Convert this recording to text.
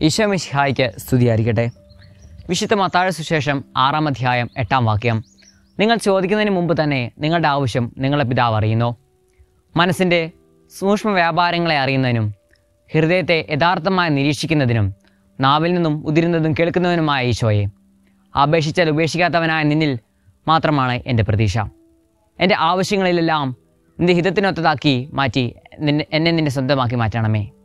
ഈശോ മിശിഹായ്ക്ക് സ്തുതിയായിരിക്കട്ടെ. വിശുദ്ധ മത്തായിയുടെ സുവിശേഷം 6-ാം അധ്യായം 8-ാം വാക്യം. നിങ്ങൾ ചോദിക്കുന്നതിന് മുമ്പ് തന്നെ നിങ്ങളുടെ ആവശ്യം നിങ്ങളുടെ പിതാവ് അറിയുന്നു. മനസ്സിൻ്റെ സൂക്ഷ്മ വ്യാപാരങ്ങളെ അറിയുന്നതിനും ഹൃദയത്തെ യഥാർത്ഥമായി നിരീക്ഷിക്കുന്നതിനും നാവിൽ നിന്നും ഉതിരുന്നതും കേൾക്കുന്നതിനുമായ ഈശോയെ, അപേക്ഷിച്ചാൽ ഉപേക്ഷിക്കാത്തവനായ നിന്നിൽ മാത്രമാണ് എൻ്റെ പ്രതീക്ഷ. എൻ്റെ ആവശ്യങ്ങളിലെല്ലാം നിൻ്റെ ഹിതത്തിനൊത്തതാക്കി മാറ്റി എന്നെ നിൻ്റെ സ്വന്തമാക്കി മാറ്റണമേ.